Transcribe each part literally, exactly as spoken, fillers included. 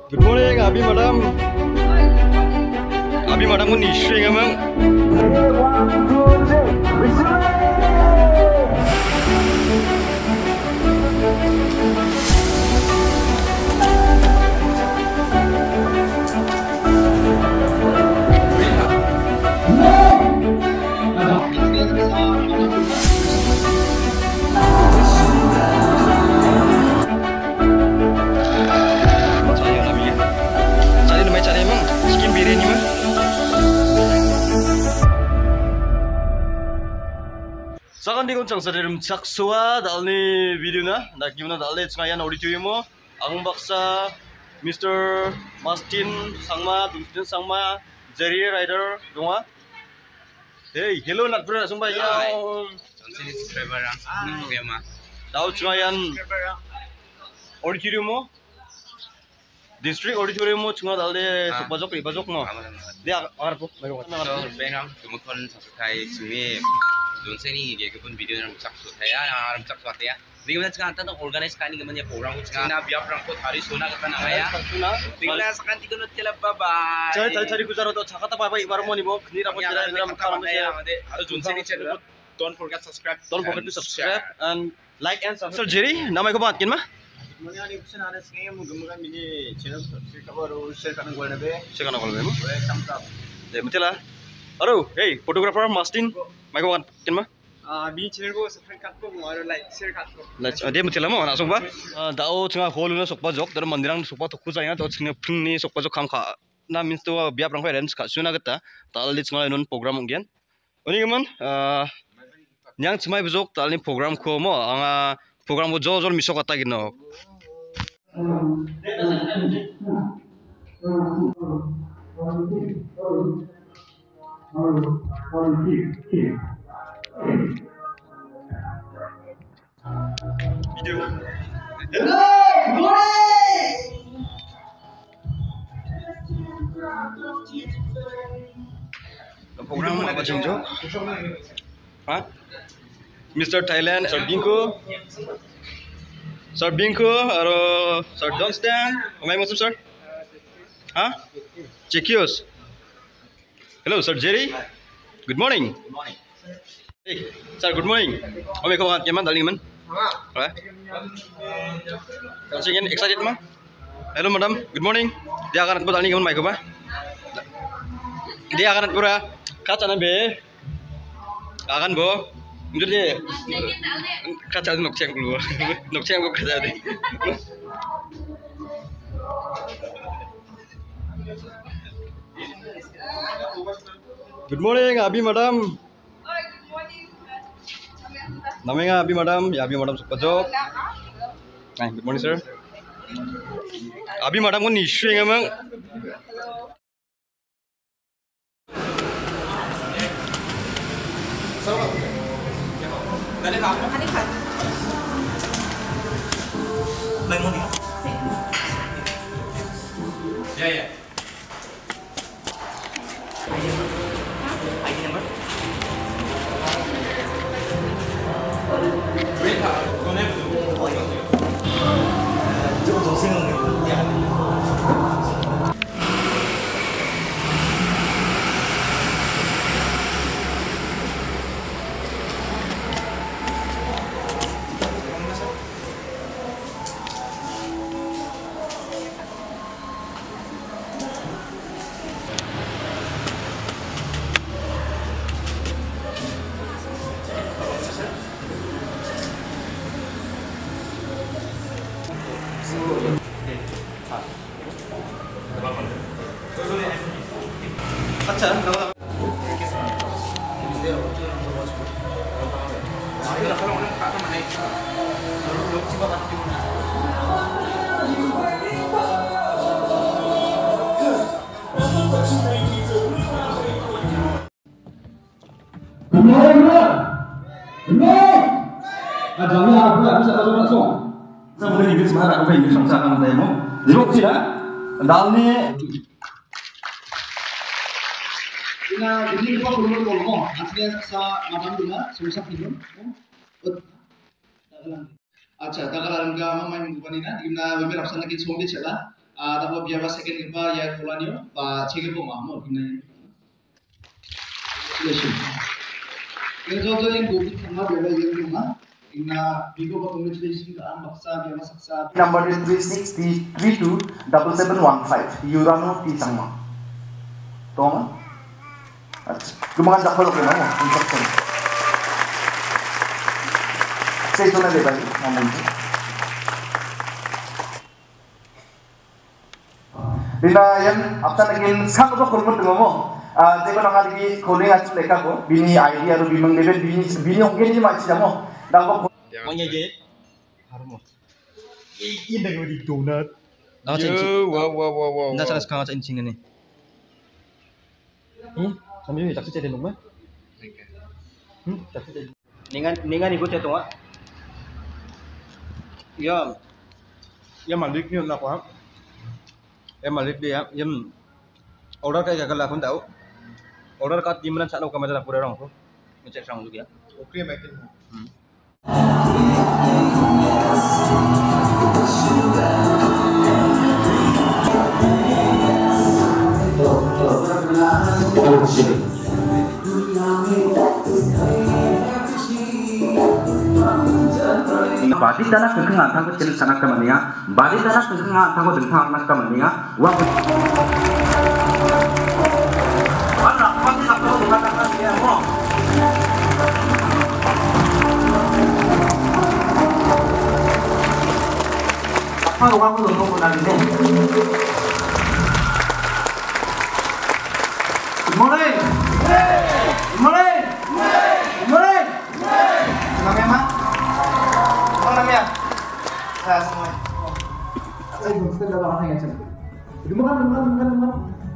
Good morning, Abi Madam. Abi Madam ko nisyo nga mang. Sakan di kuncang sederem caksua dalni video na nak gimana dalne cengayan auditorium mo ang baksa Mister Martin Sangma Dustin Sangma Jerry Rider donga. Hey, hello nak bro sumpah ya. Sini subscriber ang programa. Dau cengayan auditorium mo district auditorium mo cenga dalne supajok ribajok mo. Dia arpo bayo So, benang tumukon sa tay sumi Don sini dia kepun video yang cak so thaya aram cak so thaya bagaimana sekarang tentang organize kani gamanya program sekarang na biar perang ko hari sona kata na ya suna bagaimana sekarang tiga not kela bye cari cari cari guzaro to chakata bye bye ibar mo ni bo knira mo jara jara makaram ya ada Don sini channel don't forget subscribe don't forget to subscribe and like and subscribe. Sir Jerry namai ko baat kin ma Semuanya ada pesan ada sengaja mau gemukan ini channel share kabar share kan gol nabe share kan gol nabe mo thumbs up deh mutila aduh hey photographer Martin mai ko baat kin ma ah bini channel ko subscribe kan ko mau like share kan ko like dia mutila mo na sungba dao chinga holu na sokpa jok dar mandirang sokpa to khuja ya to chinga phungni sokpa jok kham kha na means to biap rang ko arrange ka suna gata tal li chinga non program ngian oni gaman nyang chimai bujok tal ni program ko mo anga program ko jo jo miso kata gino video hello good morning program apa cingjo ha Mister Thailand Sir Binko Sir Binko aro Sir Dunstan umay mo sir ha Chekios hello Sir Jerry good morning good morning hey sir good morning umay ko kan yaman daling man ha kasi yan excited ma hello madam good morning dia akan po daling man mai ko ba dia akan pura kaca na be akan bo jadi kaca nok ceng keluar nok ceng ko kaca deh good morning Abi madam namanya Abi madam ya Abi madam supajok nah good morning sir Abi madam ko nisyo nga mang Dale kamu. Dale kamu. Baik mau dia. Ya ya. I D number. Wait, don't have to. Oh yeah. Jauh jauh sih nggak? Ya. अच्छा Jangan aku nggak bisa langsung langsung. Saya boleh dikit semangat aku pengen sama sama demo. Jadi sih dah. Dalnya. Ina ini ko belum ngomong aslinya sa madam dulu susah film अच्छा तगला रंगा मामा इन गुबानी ना दिमना वेमे रपसन लगी सोंगे चला Ah, tapi biar bahasa second kita ya kolanya, bah cekir pun mahmud ini. Selection. Yang jauh yang gobi sama biar yang rumah. Inna bigo ba congratulations ka ang baksa biar saksa. Number is three six three two seven seven one five. Yurano T Sangma. Toma. Lumayan dak palo kena mo. Instruction. Saya itu nanti balik ngomong itu. Dina yang apa lagi sang apa korban dengan mo. Jika orang lagi kuning aja mereka ko. Bini idea atau bimang level bini bini mungkin ini masih jamu. Dapat Maunya je. Harus. Ini dengan di donat. Nah, Yo, wow wow wow wow. Nda salah sekarang sa incing ni. Hmm, sambil ni taksi jadi dong, Hmm, taksi jadi. Ningan ningan ikut saya tuh, Ya, ya malik ni nak apa? Ya malik dia, ya order kayak gak lakon tahu. Order kat di mana sana kamera pura orang tu. Ngecek sang juga. Oke, makin. Hmm. Badi dana kengkang tangko chil sanak kamania, badi dana kengkang tangko dengkang nak kamania, wang. Mana pasti nak tahu bukan nak dia mo. Apa orang tu dulu pun ada ni. Good morning. Good morning. Good morning. Nama apa? Apa namanya? Saya semua. Saya bukan kita dalam orang yang macam. Itu bukan bukan bukan bukan.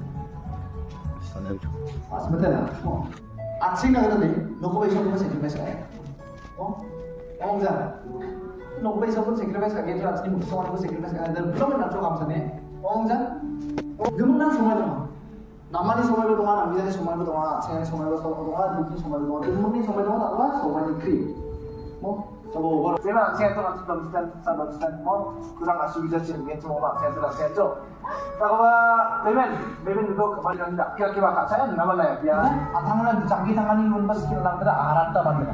Ah, sebentar lah. Oh, asing nak kata ni. Noko besok pun sacrifice saya. Oh, oh jangan. Noko besok pun sacrifice saya. Itu asing musuh orang pun sacrifice saya. Dan belum nak coba macam ni. Oh jangan. Oh, gimana semua tu? Nama ni semua itu doang, nama ni semua itu doang, saya ni semua itu doang, duit ni semua itu doang. Ilmu ni semua itu doang, tak apa? Semua ni krim. Mau coba ubah. Saya nak saya tu nanti konsisten, saya konsisten. Mau kurang asal bisa cakap semua, saya tu nak saya tu. Tak apa, Bemen, Bemen itu kembali lagi tak. Kira-kira kat saya nama lah ya. Biar tangan canggih tangan ini pun pasti kita langgar arat tak mana.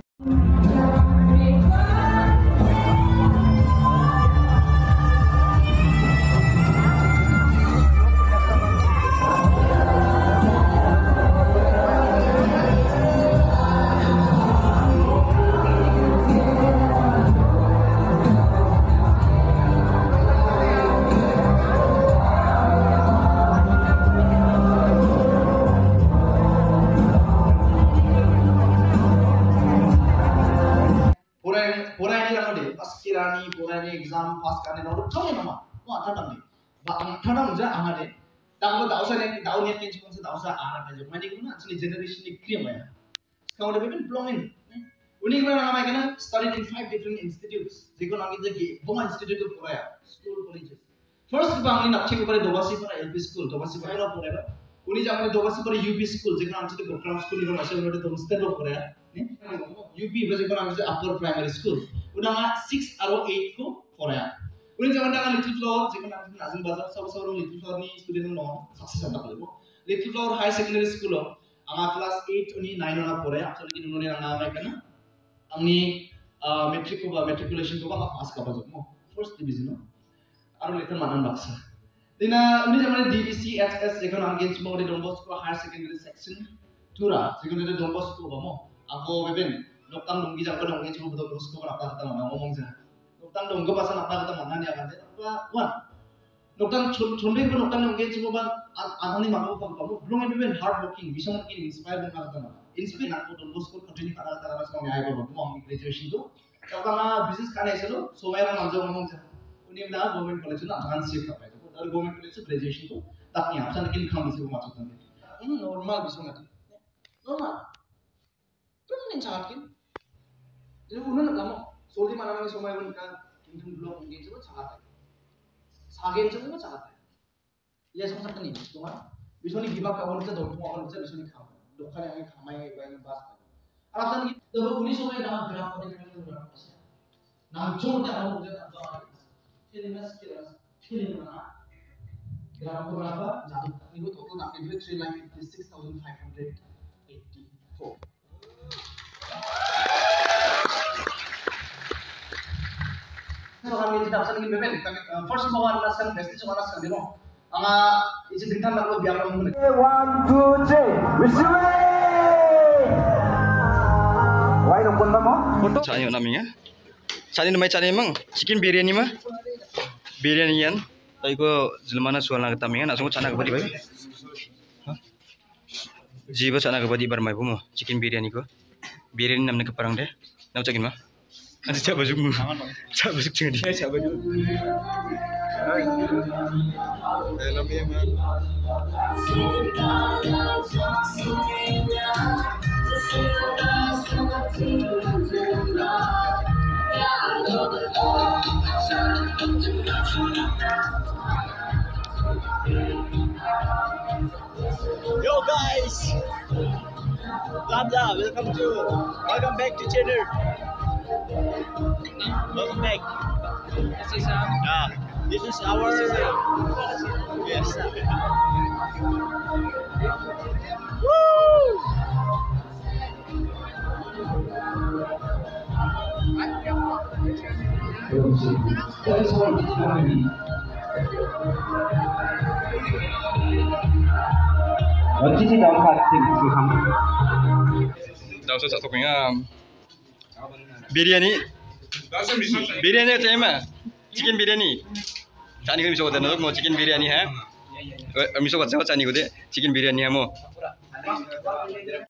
Kirani, Purani exam pass करने ना और कौन है ना वो आता नहीं बात आता ना मुझे आना दे ताकि वो दाउसा ने दाउ ने किंच कौन सा दाउसा आना है जो मैंने कहा ना actually generation ने क्रिया है कौन है बेबी belonging उन्हीं को ना नाम है ना studied in five different institutes देखो ना किधर की वो institute तो पूरा है school colleges first बांग्ली नक्शे को परे दोबासी पर L P school दोबासी पर ना पूरा है उन्हीं जाकर दोबासी पर U P school देखो ना हमसे तो गोकराम school इधर मासे उन्होंने तो उनसे तो पूरा है U P बस देखो ना हमसे upper primary school udah six atau eight ko Korea. Udah zaman dengan Little Flower, jika nanti nazim bazar, sama-sama Little Flower ni student non sukses sama kalau itu. Little Flower High Secondary School lo, angka class eight ini nine orang Korea, soalnya ini nulis angka mereka na, angni matric ko ba matriculation ko ba pass ka ba mo first division lo, aru little manan baksa. Dina udah zaman D B C H S jika nanti cuma udah Don Bosco Higher Secondary Section tura, jika udah Don Bosco ba mo, aku beben. Lokang donggi jangan donggi cuma betul terus kau apa kata mana ngomong saja. Lokang donggi pasal apa kata mana ni akan apa wan. Lokang chonde pun lokang donggi cuma bang akan ni mahu kamu kamu belum ada ben hard working bisa mungkin inspire dengan kata mana. Inspire aku donggi school continue kata kata kata sekarang ayah bawa mau graduation tu. Kalau mana business kan esok tu, semua orang macam ngomong saja. Ini mana government college tu nak jangan siap apa itu. Dari government college tu graduation tu tak ni apa mungkin kamu bisa macam tu. Ini normal bisa macam. Normal. Tuh ni cakap kan. Jadi udah kamu soalnya mana mana semua yang kan kingdom belum mungkin cuma sangat sagen cuma sangat ya sama sekali cuma bisa nih gimana kawan kita dong semua orang kita bisa nih kamu dokter yang kamai yang bahas alasan gitu terus ini semua yang dalam gerak pada kita berapa sih nah cuma dia mau kerja apa ini mas kira kira mana Berapa berapa? Jatuh. Ini total nak duit three lakh fifty six thousand five hundred eighty four. So kami tidak bisa lagi beben. First of all, naskan besti cuma naskan demo. Anga isi tingkat nak lo biar kamu. One, two, three. Why no pun mo? Cani namanya. Cani namanya cani emang. Chicken biryani mah. Biryani yan. Tapi ko jelmana soal nak tamingan. Langsung cana kebadi bayi. Jiba cana kebadi barmai pumo. Chicken biryani ko. Biryani namanya keparang deh. Nam cakin mah. Nanti coba zoom. Coba zoom cing dia. Coba zoom. Yo guys, Lambda, welcome to, welcome back to channel. Welcome back. This is um, yeah, this is our. This is yes. Woo! 어찌지 너무 같은 그 감. Langsung satu punya biryani. Biryani apa emang? Chicken biryani. Cani kan bisa kau tahu mau chicken biryani ha? Bisa kau tahu cani kau deh chicken biryani ha mau.